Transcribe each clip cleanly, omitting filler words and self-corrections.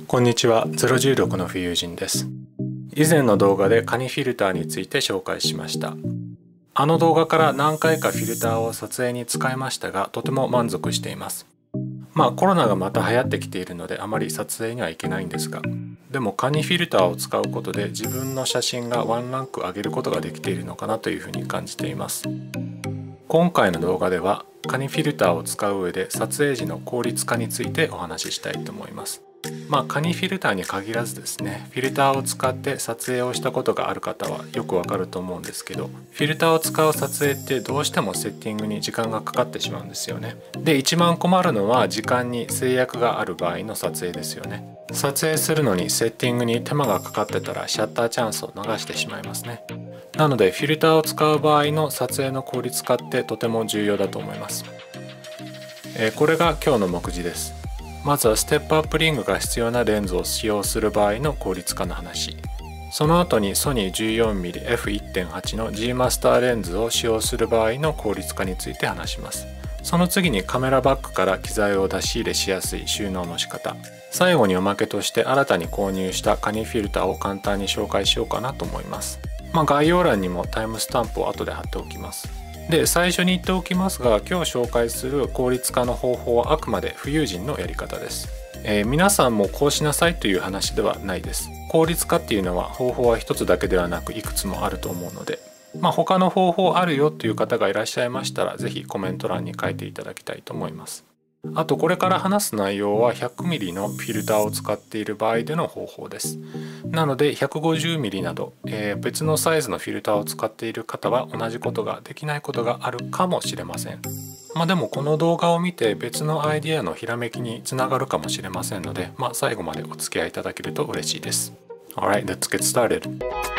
こんにちは、ゼロ重力の浮遊人です。以前の動画でカニフィルターについて紹介しました。あの動画から何回かフィルターを撮影に使いましたが、とても満足しています。コロナがまた流行ってきているのであまり撮影には行けないんですが、でもカニフィルターを使うことで自分の写真がワンランク上げることができているのかなというふうに感じています。今回の動画ではカニフィルターを使う上で撮影時の効率化についてお話ししたいと思います。カニフィルターに限らずですね、フィルターを使って撮影をしたことがある方はよくわかると思うんですけど、フィルターを使う撮影ってどうしてもセッティングに時間がかかってしまうんですよね。で、一番困るのは時間に制約がある場合の撮影ですよね。撮影するのにセッティングに手間がかかってたらシャッターチャンスを逃してしまいますね。なのでフィルターを使う場合の撮影の効率化ってとても重要だと思います。これが今日の目次です。まずはステップアップリングが必要なレンズを使用する場合の効率化の話。その後にソニー 14mmF1.8 の G マスターレンズを使用する場合の効率化について話します。その次にカメラバッグから機材を出し入れしやすい収納の仕方。最後におまけとして新たに購入したカニフィルターを簡単に紹介しようかなと思います。概要欄にもタイムスタンプを後で貼っておきます。で、最初に言っておきますが、今日紹介する効率化の方法はあくまで浮遊人のやり方です。皆さんもこうしなさいという話ではないです。効率化っていうのは方法は一つだけではなくいくつもあると思うので、他の方法あるよという方がいらっしゃいましたら、是非コメント欄に書いていただきたいと思います。あとこれから話す内容は 100mm のフィルターを使っている場合での方法です。なので 150mm など、別のサイズのフィルターを使っている方は同じことができないことがあるかもしれません。でもこの動画を見て別のアイディアのひらめきにつながるかもしれませんので、最後までお付き合いいただけると嬉しいです。Alright, let's get started.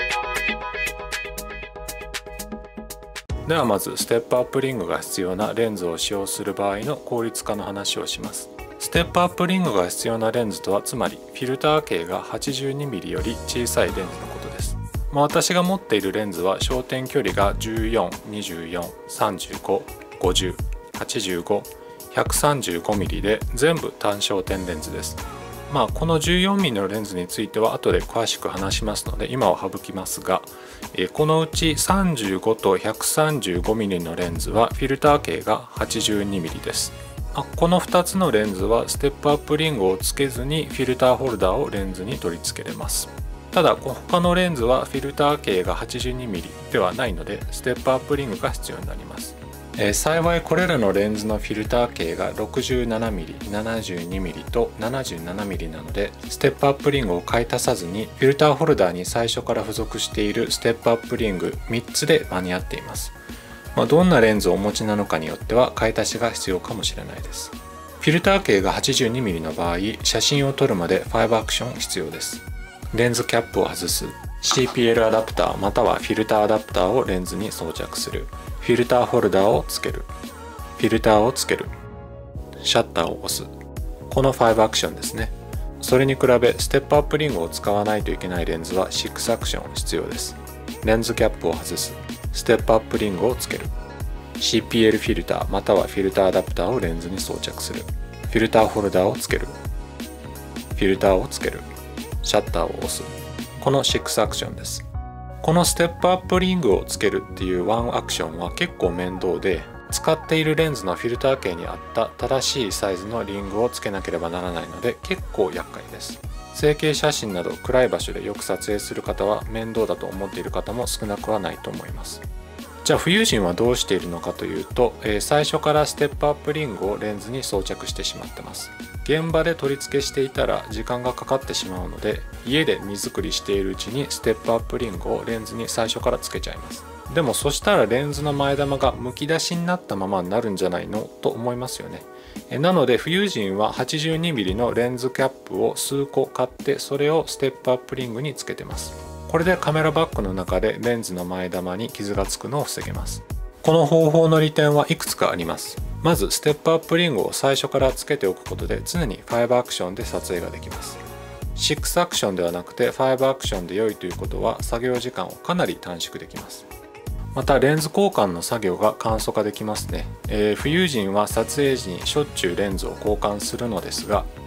ではまずステップアップリングが必要なレンズを使用する場合の効率化の話をします。ステップアップリングが必要なレンズとはつまりフィルター径が 82mm より小さいレンズのことです。私が持っているレンズは焦点距離が14、24、35、50、85、135mm で全部単焦点レンズです。この 14mm のレンズについては後で詳しく話しますので今は省きますが、このうち35と 135mm のレンズはフィルター径が 82mm です。この2つのレンズはステップアップリングをつけずにフィルターホルダーをレンズに取り付けれます。ただ他のレンズはフィルター径が 82mm ではないのでステップアップリングが必要になります。幸いこれらのレンズのフィルター径が 67mm、72mm と 77mm なのでステップアップリングを買い足さずにフィルターホルダーに最初から付属しているステップアップリング3つで間に合っています。どんなレンズをお持ちなのかによっては買い足しが必要かもしれないです。フィルター径が 82mm の場合、写真を撮るまで5アクション必要です。レンズキャップを外す、CPL アダプターまたはフィルターアダプターをレンズに装着する、フィルターホルダーをつける、フィルターをつける、シャッターを押す。この5アクションですね。それに比べステップアップリングを使わないといけないレンズは6アクション必要です。レンズキャップを外す、ステップアップリングをつける、CPL フィルターまたはフィルターアダプターをレンズに装着する、フィルターホルダーをつける、フィルターをつける、シャッターを押す。この6アクションです。このステップアップリングをつけるっていう1アクションは結構面倒で、使っているレンズのフィルター径に合った正しいサイズのリングをつけなければならないので結構厄介です。成形写真など暗い場所でよく撮影する方は面倒だと思っている方も少なくはないと思います。じゃあ浮遊人はどうしているのかというと、最初からステップアップリングをレンズに装着してしまってます。現場で取り付けしていたら時間がかかってしまうので、家で荷造りしているうちにステップアップリングをレンズに最初からつけちゃいます。でもそしたらレンズの前玉がむき出しになったままになるんじゃないのと思いますよね。なので浮遊人は 82mm のレンズキャップを数個買ってそれをステップアップリングにつけてます。これでカメラバッグの中でレンズの前玉に傷がつくのを防げます。この方法の利点はいくつかあります。まずステップアップリングを最初からつけておくことで常に5アクションで撮影ができます。6アクションではなくて5アクションで良いということは作業時間をかなり短縮できます。またレンズ交換の作業が簡素化できますね。浮遊人は撮影時にしょっちゅうレンズを交換するのですが、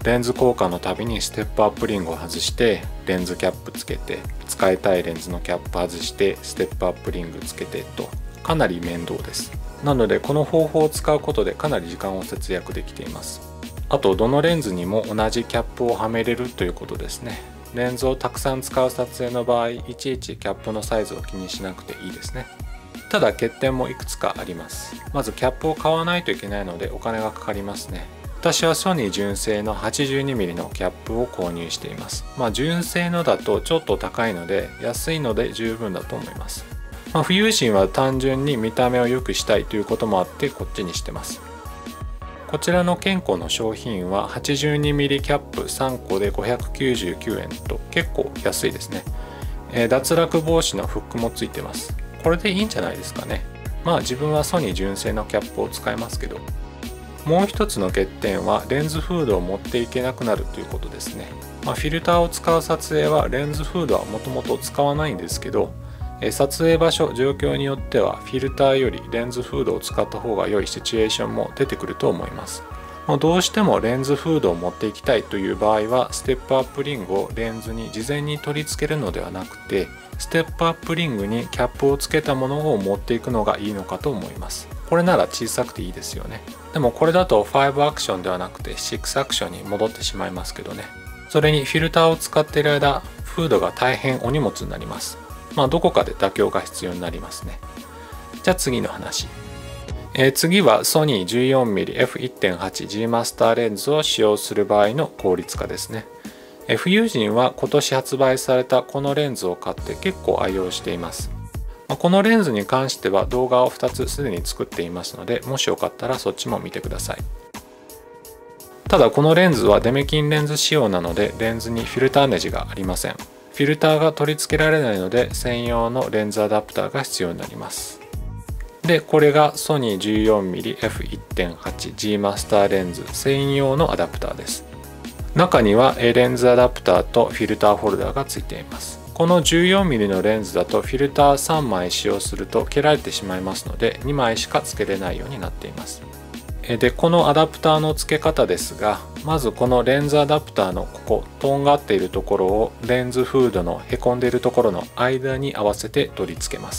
レンズ交換のたびにステップアップリングを外してレンズキャップつけて、使いたいレンズのキャップ外してステップアップリングつけてと、かなり面倒です。なのでこの方法を使うことでかなり時間を節約できています。あとどのレンズにも同じキャップをはめれるということですね。レンズをたくさん使う撮影の場合、いちいちキャップのサイズを気にしなくていいですね。ただ欠点もいくつかあります。まずキャップを買わないといけないのでお金がかかりますね。私はソニー純正の 82mm のキャップを購入しています。純正のだとちょっと高いので安いので十分だと思います。富裕人は単純に見た目を良くしたいということもあってこっちにしてます。こちらのケンコの商品は 82mm キャップ3個で599円と結構安いですね。脱落防止のフックもついてます。これでいいんじゃないですかね。自分はソニー純正のキャップを使いますけど。もう一つの欠点はレンズフードを持っていけなくなるということですね。フィルターを使う撮影はレンズフードはもともと使わないんですけど、撮影場所状況によってはフィルターよりレンズフードを使った方が良いシチュエーションも出てくると思います。どうしてもレンズフードを持っていきたいという場合はステップアップリングをレンズに事前に取り付けるのではなくて、ステップアップリングにキャップをつけたものを持っていくのがいいのかと思います。これなら小さくていいですよね。でもこれだと5アクションではなくて6アクションに戻ってしまいますけどね。それにフィルターを使っている間、フードが大変お荷物になります。どこかで妥協が必要になりますね。じゃあ次の話。次はソニー 14mmF1.8G マスターレンズを使用する場合の効率化ですね。富裕人は今年発売されたこのレンズを買って結構愛用しています。このレンズに関しては動画を2つすでに作っていますので、もしよかったらそっちも見てください。ただこのレンズはデメキンレンズ仕様なのでレンズにフィルターネジがありません。フィルターが取り付けられないので専用のレンズアダプターが必要になります。で、これがソニー 14mmF1.8G マスターレンズ専用のアダプターです。中にはレンズアダプターとフィルターホルダーがついています。この 14mm のレンズだとフィルター3枚使用すると切られてしまいますので2枚しか付けれないようになっています。で、このアダプターの付け方ですが、まずこのレンズアダプターのとんがっているところをレンズフードのへこんでいるところの間に合わせて取り付けます。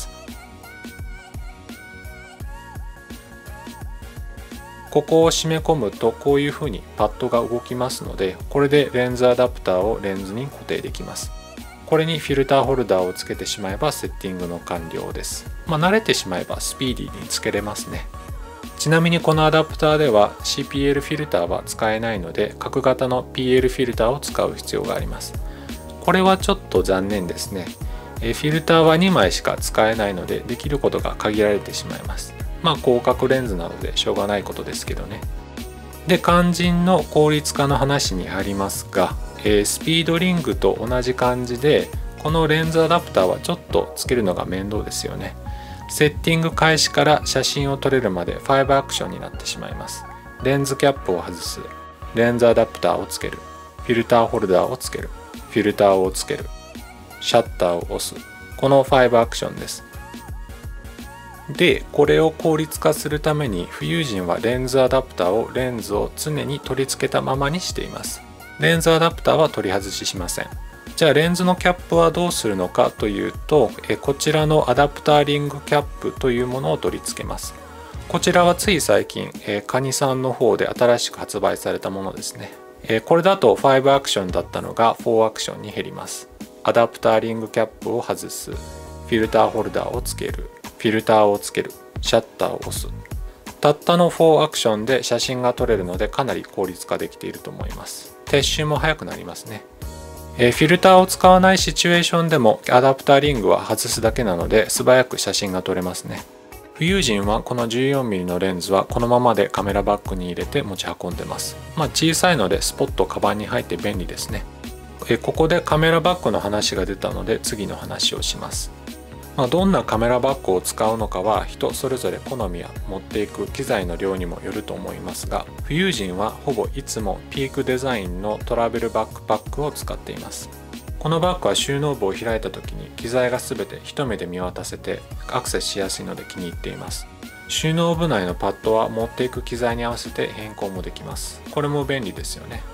ここを締め込むとこういうふうにパッドが動きますので、これでレンズアダプターをレンズに固定できます。これにフィルターホルダーをつけてしまえばセッティングの完了です。慣れてしまえばスピーディーにつけれますね。ちなみにこのアダプターでは CPL フィルターは使えないので角型の PL フィルターを使う必要があります。これはちょっと残念ですね。フィルターは2枚しか使えないのでできることが限られてしまいます。広角レンズなのでしょうがないことですけどね。で、肝心の効率化の話にありますが、スピードリングと同じ感じでこのレンズアダプターはちょっとつけるのが面倒ですよね。セッティング開始から写真を撮れるまで5アクションになってしまいます。レンズキャップを外す、レンズアダプターをつける、フィルターホルダーをつける、フィルターをつける、シャッターを押す、この5アクションです。で、これを効率化するために富裕人はレンズアダプターをレンズを常に取り付けたままにしています。レンズアダプターは取り外ししません。じゃあレンズのキャップはどうするのかというと、こちらのアダプターリングキャップというものを取り付けます。こちらはつい最近、カニさんの方で新しく発売されたものですね。これだと5アクションだったのが4アクションに減ります。アダプターリングキャップを外す、フィルターホルダーをつける、フィルターをつける、シャッターを押す。たったの4アクションで写真が撮れるのでかなり効率化できていると思います。撤収も早くなりますね。フィルターを使わないシチュエーションでもアダプターリングは外すだけなので素早く写真が撮れますね。富裕人はこの 14mm のレンズはこのままでカメラバッグに入れて持ち運んでます。小さいのでスポッとカバンに入って便利ですね。ここでカメラバッグの話が出たので次の話をします。どんなカメラバッグを使うのかは人それぞれ好みや持っていく機材の量にもよると思いますが、富裕人はほぼいつもピークデザインのトラベルバックパックを使っています。このバッグは収納部を開いた時に機材が全て一目で見渡せてアクセスしやすいので気に入っています。収納部内のパッドは持っていく機材に合わせて変更もできます。これも便利ですよね。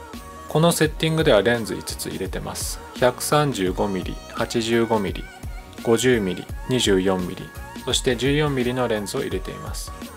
このセッティングではレンズ5つ入れてます。 135mm、85mm、50mm、24mm、そして 14mm のレンズを入れています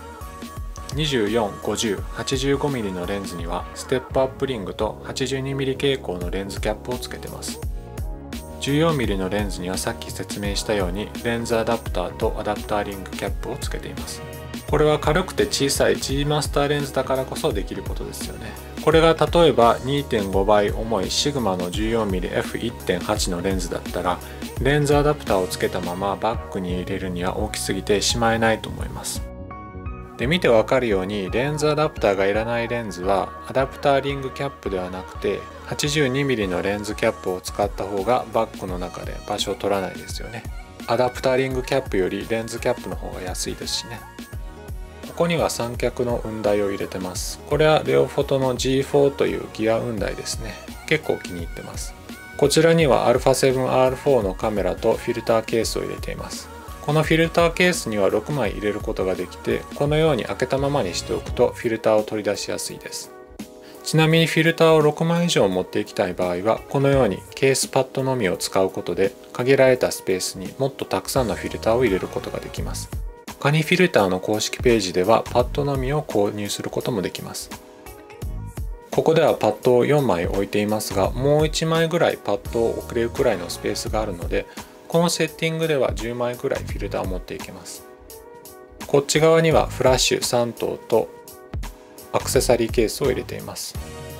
。24、50、85mm のレンズにはステップアップリングと 82mm 傾向のレンズキャップをつけてます。14mm のレンズにはさっき説明したようにレンズアダプターとアダプターリングキャップをつけています。これは軽くて小さい G マスターレンズだからこそできることですよね。これが例えば 2.5 倍重いシグマの 14mm f1.8 のレンズだったらレンズアダプターをつけたままバッグに入れるには大きすぎてしまえないと思います。で見てわかるようにレンズアダプターがいらないレンズはアダプターリングキャップではなくて 82mm のレンズキャップを使った方がバッグの中で場所を取らないですよね。アダプターリングキャップよりレンズキャップの方が安いですしね。ここには三脚の雲台を入れてます。これはレオフォトの G4 というギア雲台ですね。結構気に入ってます。こちらには α7R4 のカメラとフィルターケースを入れています。このフィルターケースには6枚入れることができて、このように開けたままにしておくとフィルターを取り出しやすいです。ちなみにフィルターを6枚以上持っていきたい場合はこのようにケースパッドのみを使うことで限られたスペースにもっとたくさんのフィルターを入れることができます。カニフィルターの公式ページではパッドのみを購入することもできます。ここではパッドを4枚置いていますが、もう1枚ぐらいパッドを置けるくらいのスペースがあるので、このセッティングでは10枚ぐらいフィルターを持っていけます。こっち側にはフラッシュ3灯とアクセサリーケースを入れています。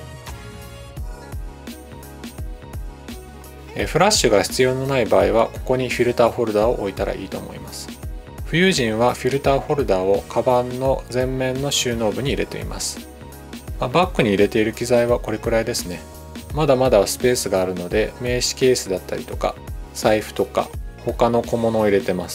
フラッシュが必要のない場合はここにフィルターホルダーを置いたらいいと思います。冬人はフィルターホルダーをカバンの前面の収納部に入れています。バッグに入れている機材はこれくらいですね。まだまだスペースがあるので名刺ケースだったりとか財布とか他の小物を入れてます。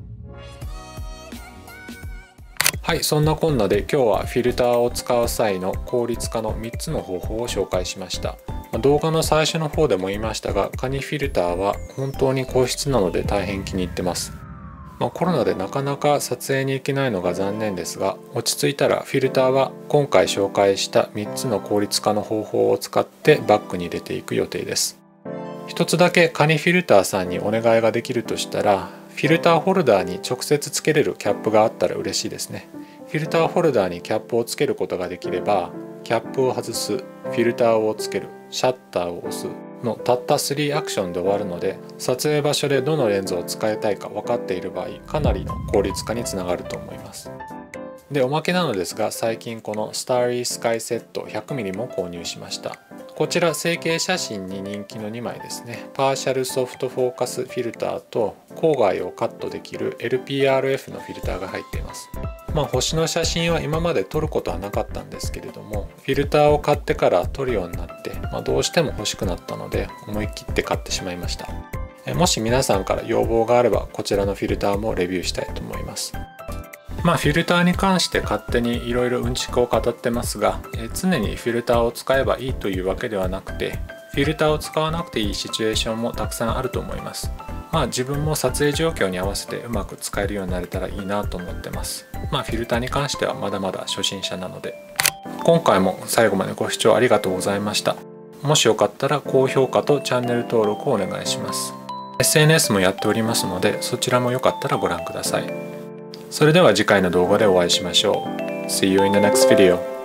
はい、そんなこんなで今日はフィルターを使う際の効率化の3つの方法を紹介しました。動画の最初の方でも言いましたが、カニフィルターは本当に硬質なので大変気に入ってます。コロナでなかなか撮影に行けないのが残念ですが、落ち着いたらフィルターは今回紹介した3つの効率化の方法を使ってバッグに入れていく予定です。一つだけカニフィルターさんにお願いができるとしたら、フィルターホルダーに直接つけれるキャップがあったら嬉しいですね。フィルターホルダーにキャップをつけることができれば、キャップを外す、フィルターをつける、シャッターを押すのたった3アクションで終わるので、撮影場所でどのレンズを使いたいか分かっている場合、かなりの効率化につながると思います。で、おまけなのですが、最近このスターリースカイセット 100mm も購入しました。こちら成形写真に人気の2枚ですね。パーシャルソフトフォーカスフィルターと郊外をカットできる LPRF のフィルターが入っています。星の写真は今まで撮ることはなかったんですけれども、フィルターを買ってから撮るようになって、どうしても欲しくなったので思い切って買ってしまいました。もし皆さんから要望があればこちらのフィルターもレビューしたいと思います。フィルターに関して勝手にいろいろうんちくを語ってますが、常にフィルターを使えばいいというわけではなくて、フィルターを使わなくていいシチュエーションもたくさんあると思います。自分も撮影状況に合わせてうまく使えるようになれたらいいなと思ってます。フィルターに関してはまだまだ初心者なので。今回も最後までご視聴ありがとうございました。もしよかったら高評価とチャンネル登録をお願いします。SNS もやっておりますので、そちらもよかったらご覧ください。それでは次回の動画でお会いしましょう。See you in the next video.